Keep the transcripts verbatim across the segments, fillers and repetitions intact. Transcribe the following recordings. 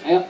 Ayo.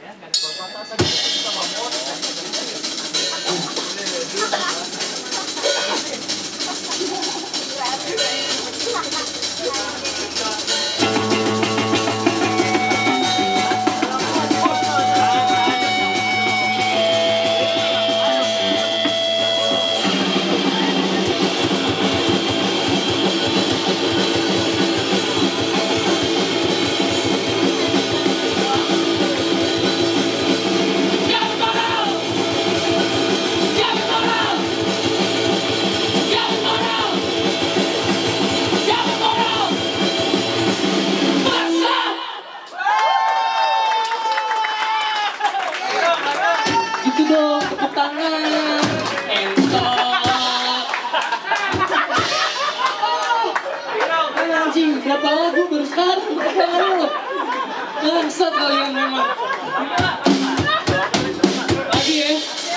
Gitu dong, tepuk tangan. Entok. Anjing, berapa lagu baru sekarang tepuk tangan lo. Bangsat kalian memang. Lagi ya.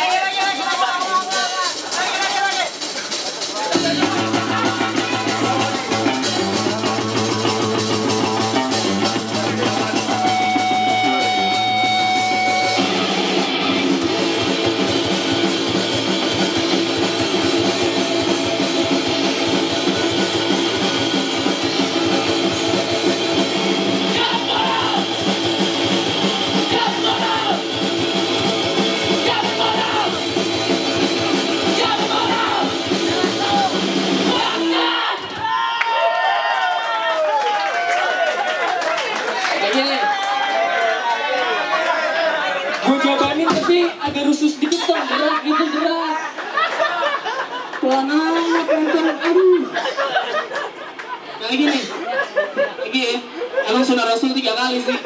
Gue jabanin tapi agak rusuh sedikit dong, gerak gitu gerak. Pelan amat penonton, aduh. Yang lagi nih, lagi ya. Emang sunah rasul tiga kali sih.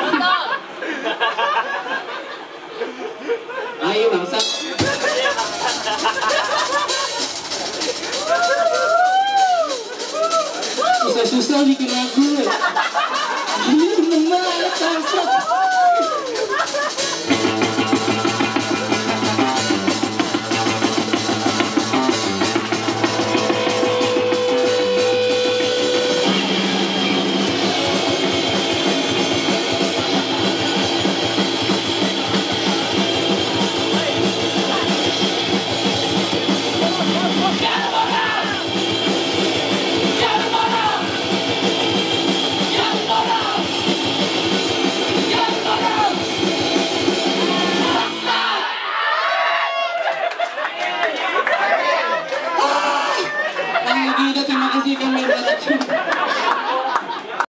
Ayo bangsat. Susah-susah bikin lagu.